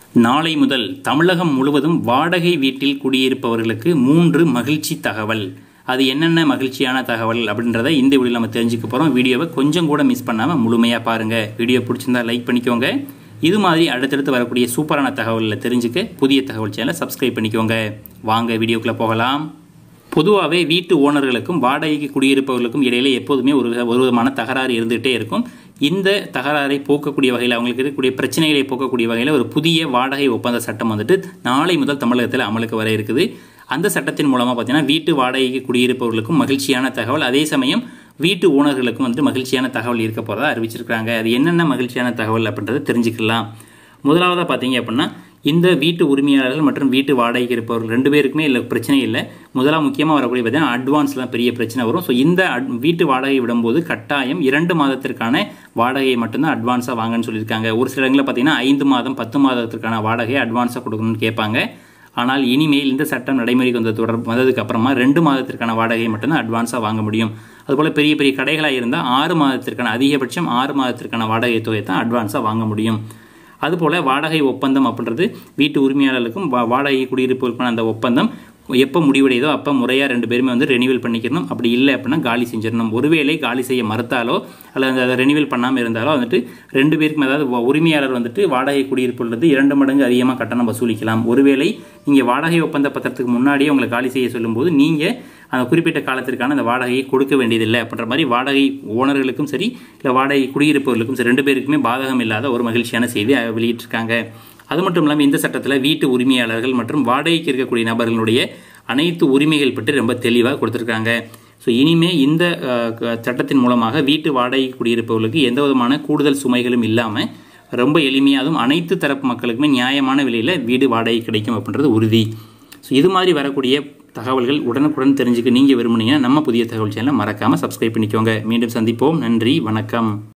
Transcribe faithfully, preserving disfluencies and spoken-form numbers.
நாளை முதல் தமிழகம் முழுவதும் வாடகை வீட்டில் குடியிருப்பவர்களுக்கு மூன்று மகிழ்ச்சி தகவல். அது என்னென்ன மகிழ்ச்சியான தகவல் அப்படின்றத இந்த வீடியோவில் நம்ம தெரிஞ்சுக்க போகிறோம். வீடியோவை கொஞ்சம் கூட மிஸ் பண்ணாமல் முழுமையாக பாருங்கள். வீடியோ பிடிச்சிருந்தா லைக் பண்ணிக்கோங்க. இது மாதிரி அடுத்தடுத்து வரக்கூடிய சூப்பரான தகவலில் தெரிஞ்சுக்க புதிய தகவல் சேனலை சப்ஸ்கிரைப் பண்ணிக்கோங்க. வாங்க வீடியோக்குள்ளே போகலாம். பொதுவாகவே வீட்டு ஓனர்களுக்கும் வாடகைக்கு குடியிருப்பவர்களுக்கும் இடையிலே எப்போதுமே ஒரு ஒரு விதமான தகராறு இருந்துகிட்டே இருக்கும். இந்த தகராறை போக்கக்கூடிய வகையில், அவங்களுக்கு இருக்கக்கூடிய பிரச்சனைகளை போக்கக்கூடிய வகையில் ஒரு புதிய வாடகை ஒப்பந்த சட்டம் வந்துட்டு நாளை முதல் தமிழகத்தில் அமலுக்கு வர இருக்குது. அந்த சட்டத்தின் மூலமாக பார்த்தீங்கன்னா வீட்டு வாடகைக்கு குடியிருப்பவர்களுக்கும் மகிழ்ச்சியான தகவல், அதே சமயம் வீட்டு ஓனர்களுக்கும் வந்துட்டு மகிழ்ச்சியான தகவல் இருக்க போகிறதா அறிவிச்சிருக்காங்க. அது என்னென்ன மகிழ்ச்சியான தகவல் அப்படின்றத தெரிஞ்சுக்கலாம். முதலாவதாக பார்த்தீங்க அப்படின்னா, இந்த வீட்டு உரிமையாளர்கள் மற்றும் வீட்டு வாடகைக்கு இருப்பவர்கள் ரெண்டு பேருக்குமே இல்லை பிரச்சனை இல்லை. முதலாக முக்கியமாக வரக்கூடிய பார்த்தீங்கன்னா அட்வான்ஸ்லாம் பெரிய பிரச்சனை வரும். ஸோ இந்த வீட்டு வாடகை விடும்போது கட்டாயம் இரண்டு மாதத்திற்கான வாடகையை மட்டும்தான் அட்வான்ஸாக வாங்கன்னு சொல்லியிருக்காங்க. ஒரு சில இடங்களில் பார்த்தீங்கன்னா ஐந்து மாதம் பத்து மாதத்திற்கான வாடகையை அட்வான்ஸாக கொடுக்கணும்னு கேட்பாங்க. ஆனால் இனிமேல் இந்த சட்டம் நடைமுறைக்கு வந்த தொடர் வந்ததுக்கு அப்புறமா ரெண்டு மாதத்திற்கான வாடகையை மட்டும்தான் அட்வான்ஸாக வாங்க முடியும். அதுபோல் பெரிய பெரிய கடைகளாக இருந்தால் ஆறு மாதத்திற்கான அதிகபட்சம் ஆறு மாதத்திற்கான வாடகை தொகையை தான் அட்வான்ஸாக வாங்க முடியும். அதுபோல் வாடகை ஒப்பந்தம் அப்படின்றது வீட்டு உரிமையாளர்களுக்கும் வா வாடகை குடியிருப்புகளுக்கான அந்த ஒப்பந்தம் எப்போ முடிவடையதோ அப்போ முறையாக ரெண்டு பேருமே வந்து ரெனிவல் பண்ணிக்கணும். அப்படி இல்லை அப்படின்னா காலி செஞ்சிடணும். ஒருவேளை காலி செய்ய மறுத்தாலோ அல்லது அதை ரெனிவல் பண்ணாமல் இருந்தாலோ வந்துட்டு ரெண்டு பேருக்கும், அதாவது உரிமையாளர் வந்துட்டு வாடகை குடியிருப்புள்ளது இரண்டு மடங்கு அதிகமாக கட்டணம் வசூலிக்கலாம். ஒருவேளை நீங்கள் வாடகை ஒப்பந்த பத்திரத்துக்கு முன்னாடியே உங்களை காலி செய்ய சொல்லும்போது நீங்கள் அந்த குறிப்பிட்ட காலத்திற்கான அந்த வாடகையை கொடுக்க வேண்டியதில்லை அப்படின்ற மாதிரி வாடகை ஓனர்களுக்கும் சரி இல்லை வாடகை குடியிருப்பவர்களுக்கும் சரி ரெண்டு பேருக்குமே பாதகம் இல்லாத ஒரு மகிழ்ச்சியான செய்தி வெளியிட்டிருக்காங்க. அது மட்டும் இல்லாமல் இந்த சட்டத்தில் வீட்டு உரிமையாளர்கள் மற்றும் வாடகைக்கு இருக்கக்கூடிய நபர்களுடைய அனைத்து உரிமைகள் பற்றி ரொம்ப தெளிவாக கொடுத்துருக்காங்க. ஸோ இனிமே இந்த சட்டத்தின் மூலமாக வீட்டு வாடகை குடியிருப்பவர்களுக்கு எந்த விதமான கூடுதல் சுமைகளும் இல்லாமல் ரொம்ப எளிமையாகவும் அனைத்து தரப்பு மக்களுக்குமே நியாயமான விலையில் வீடு வாடகை கிடைக்கும் அப்படின்றது உறுதி. ஸோ இது மாதிரி வரக்கூடிய தகவல்கள் உடனுக்குடன் தெரிஞ்சுக்க நீங்கள் விரும்புனீங்கன்னா நம்ம புதிய தகவல் சேனலை மறக்காமல் சப்ஸ்கிரைப் பண்ணிக்கோங்க. மீண்டும் சந்திப்போம். நன்றி, வணக்கம்.